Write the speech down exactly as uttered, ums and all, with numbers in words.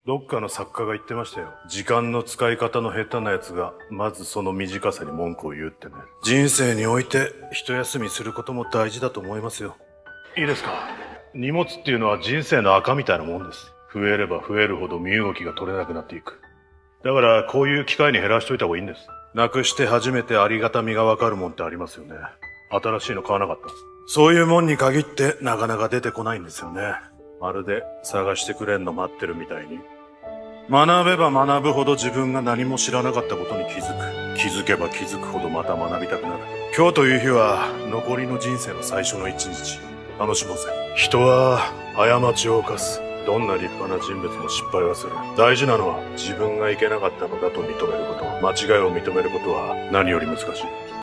どっかの作家が言ってましたよ。時間の使い方の下手な奴が、まずその短さに文句を言うってね。人生において、一休みすることも大事だと思いますよ。いいですか。荷物っていうのは人生の赤みたいなもんです。増えれば増えるほど身動きが取れなくなっていく。だから、こういう機会に減らしといた方がいいんです。なくして初めてありがたみがわかるもんってありますよね。新しいの買わなかった。そういうもんに限ってなかなか出てこないんですよね。まるで探してくれんの待ってるみたいに。学べば学ぶほど自分が何も知らなかったことに気づく。気づけば気づくほどまた学びたくなる。今日という日は残りの人生の最初の一日。楽しもうぜ。人は過ちを犯す。どんな立派な人物も失敗はする。大事なのは自分がいけなかったのだと認めること。間違いを認めることは何より難しい。